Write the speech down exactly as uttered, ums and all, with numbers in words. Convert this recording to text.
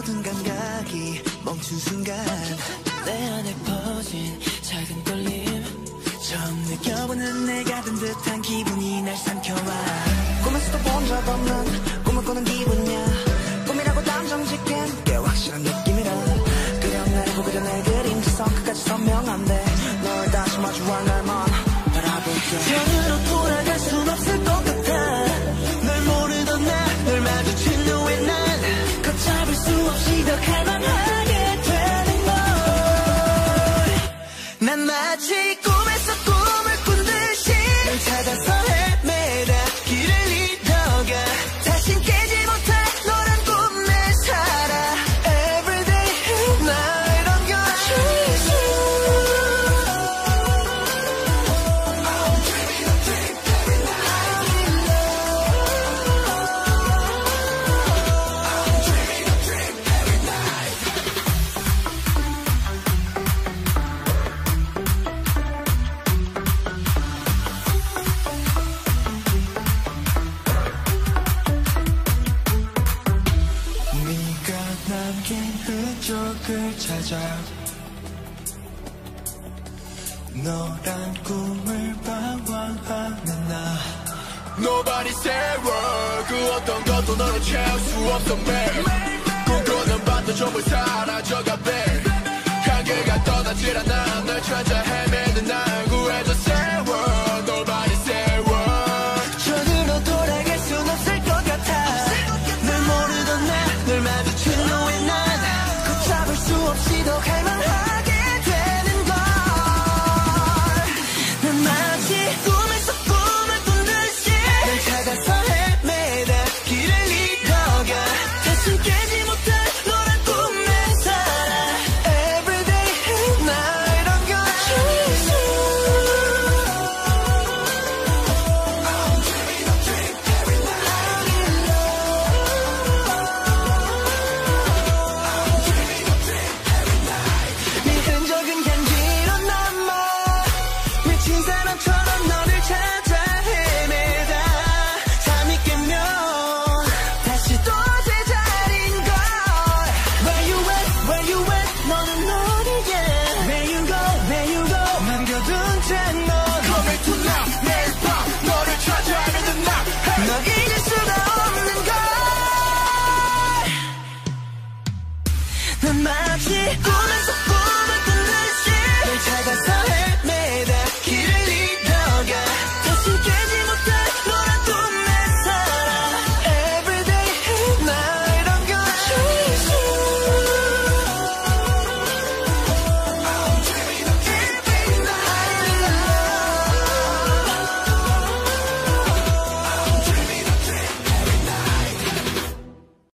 모든 감각이 멈춘 순간 내 안에 퍼진 작은 떨림 처음 느껴보는 내가 든 듯한 기분이 날 삼켜와 꿈에서도 본 적 없는 꿈을 꾸는 기분이야 꿈이라고 단정 짓기엔 꽤 확실한 느낌이라 그냥 날 보고 내 그림자선 끝까지 선명한데 널 다시 마주할 날만 바라볼게 전으로 돌아갈 순 없을 것 같아 널 모르던 나 널 마주친 후에 난 걷잡을 수 없이 더 갈망하게 되는 걸 난 마치 꿈에서 꿈을 꾼 듯이 널 찾아서 헤매다 길을 잃어가 다신 깨지 못할 너란 꿈에 살아 Everyday 날 안겨줘 남긴 흔적을 찾아 너란 꿈을 방황하는 나 Nobody say word 그 어떤 것도 너를 채울 수 없어 매일 꿈꾸는 밤도 전부 사라져가 babe 향기가 떠나질 않아 널 찾아 헤매는 날 구해줘 say word Nobody say word 전으로 돌아갈 순 없을 것 같아 널 모르던 나 널 마주친 후에 난 걷잡을 수 없이 더 갈망하게 되는 걸 난 마치 꿈에서 꿈을 꾼 듯이 널 찾아서 헤매다 길을 잃어가 다시 깨지 못할 너란 꿈에 살아 Everyday 날 안겨줘 네 흔적은 향기로 남아 미친 사람처럼 너를 찾아 헤매다 잠이 깨면 다시 또 제자리인 걸 Where you at, where you at 너는 어디에 Where you go, where you go 남겨둔 채 넌 Coming to now 매일 밤 너를 찾아 헤매는 날 너 잊을 수가 없는 걸 난 마치 꿈